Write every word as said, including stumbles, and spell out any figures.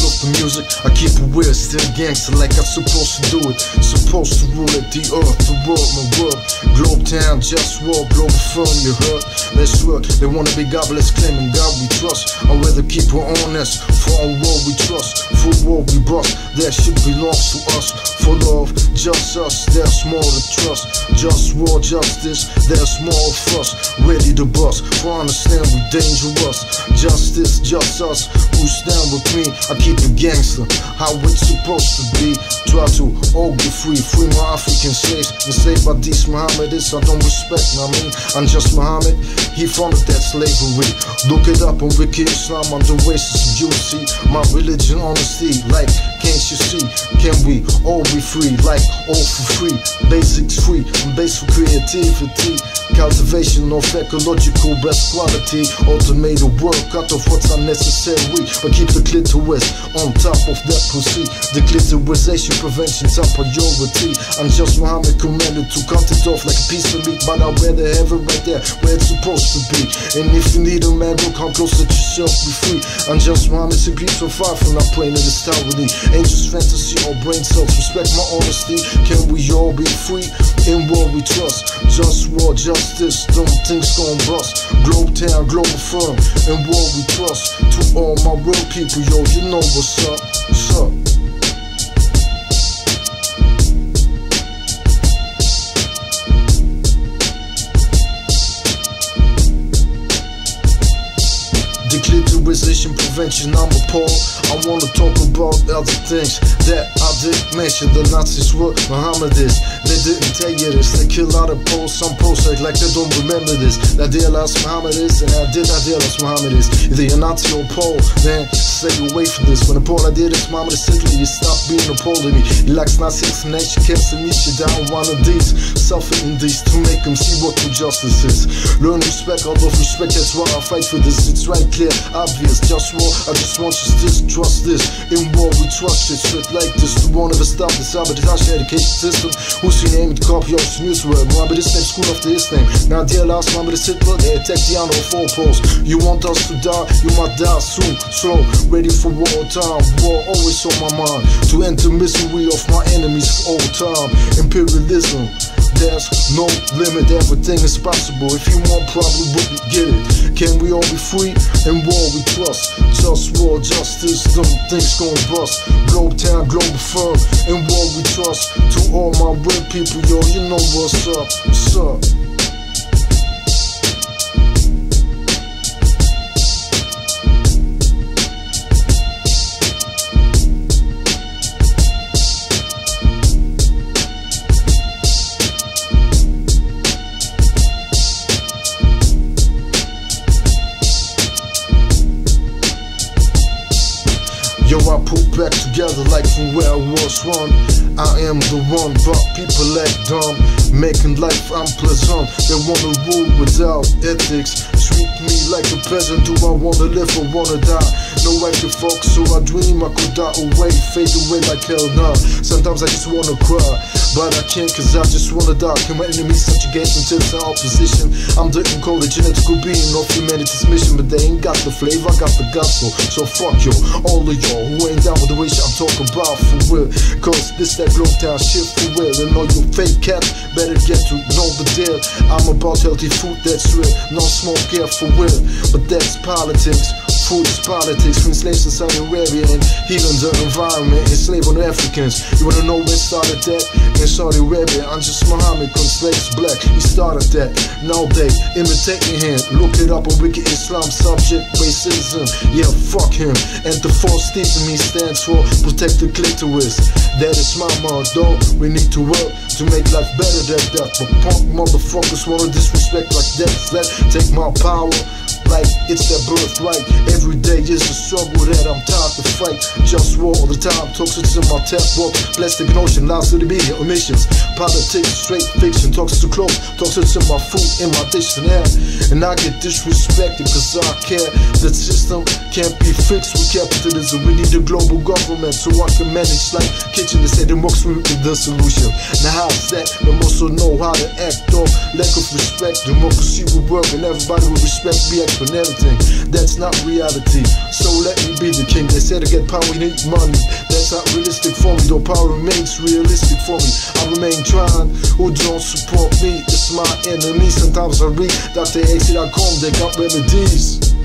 of the music, I keep it weird, still gangster like I'm supposed to do it. Supposed to rule it, the earth, the world, my world. Globe town, just war, global firm, you heard? Let's work, they wanna be godless, claiming God we trust. I'd rather keep her honest, for on war we trust. For war we bust, that shit belongs to us. For love, just us, there's more to trust. Just war, justice, there's more of us. Ready to bust, for understand we dangerous. Justice, just us, who stand with me. I keep it gangster, how it's supposed to be. Try to all get free, free my African slaves. Enslaved by these Mohammedists, I don't respect, I mean, I'm just Muhammad, he founded that slavery. Look it up on Wiki Islam, I'm the racist, you see. My religion, honesty, like, can't you see? Can we all be free, like, all for free? Basics free, and base for creativity. Cultivation of ecological best quality. Automated work, cut off what's unnecessary. But keep the clitoris on top of that pussy. The clitorisation prevention top priority. I'm just Muhammad commanded to cut it off like a piece of meat, but I'd rather have it right there where it's supposed to be. And if you need a man, go come close, let yourself be free. I'm just Muhammad, six feet so far from not playing in this town with me. Ain't just fantasy or brain cells, respect my honesty. Can we all be free? In war we trust. Just war, justice, don't things gon' bust. Globe town, global firm, in war we trust. To all my real people, yo, you know what's up, what's up. Declitterization prevention, I'm appalled. I wanna talk about other things that I didn't mention. The Nazis were Mohammedists. They didn't tell you this. They kill out of Poles. Some Poles act like they don't remember this. That they lost Mohammedists, and I did not deal as Mohammedists. Either you're Nazi or Pole, then stay away from this. When the Pole I did is Mohammedist Italy, you stop being a Pole to me. He likes Nazi explanation, can't meet you down one of these. Suffering these to make them see what true justice is. Learn respect, out of respect, that's why I fight for this. It's right clear, obvious, just war. I just want you to distrust this. In war we trust it, shit like this. To won't ever stop the sabotage education system. Who's your name? The copy of the news word. Mohammedist name, school after his name. Now dear last Mohammedist Hitler, they attack the honor of four poles. You want us to die, you might die soon. Slow, ready for war time. War always on my mind. To end the misery of my enemies for all time. Imperialism, there's no limit, everything is possible. If you want, probably wouldn't get it. Can we all be free? In war we trust. Just war, justice, them things gon' bust. Globe town, global firm. In war we trust. To all my real people, yo, you know what's up, what's up. Yo, I put back together like from where I was one. I am the one, but people act dumb, making life unpleasant. They wanna rule without ethics. Treat me like a peasant. Do I wanna live or wanna die? No I can focus, so I dream I could die away, fade away like hell now. Sometimes I just wanna cry, but I can't cause I just wanna die. Can my enemies subjugate until it's our opposition? I'm the encoded genetical being of humanity's mission, but they ain't got the flavor, I got the gospel. So fuck yo, all of y'all who ain't down with the way I'm talking about for real. Cause this that globe town shit for real. And all you fake cats better get to know the deal. I'm about healthy food that's real, no smoke here for real. But that's politics. Food is politics, from slaves to Saudi Arabia and healing the environment, enslave on the Africans. You wanna know where it started that? In Saudi Arabia, I'm just Muhammad, cause slaves black, he started that. Now they imitating him, look it up on Wiki Islam, subject racism. Yeah, fuck him. And the false teeth to me stands for protect the clitoris. That is my motto, we need to work to make life better than that. But punk motherfuckers wanna disrespect like that. Let take my power like it's their birthright. Every day is a struggle that I'm tired to fight. Just war all the time, toxic in my tap book. Plastic and ocean, lies to the media, omissions. Politics, straight fiction, toxic to clothes, toxic in my food, in my dictionary. And I get disrespected cause I care. The system can't be fixed with capitalism. We need a global government so I can manage like kitchen. They say democracy is the solution. Now how's that? We must also know how to act off lack of respect. Democracy will work and everybody will respect me. and everything. That's not reality, so let me be the king. They said to get power you need money. That's not realistic for me, though power remains realistic for me. I remain trying, who don't support me, it's my enemy. Sometimes I read Doctor A C dot com, they got remedies.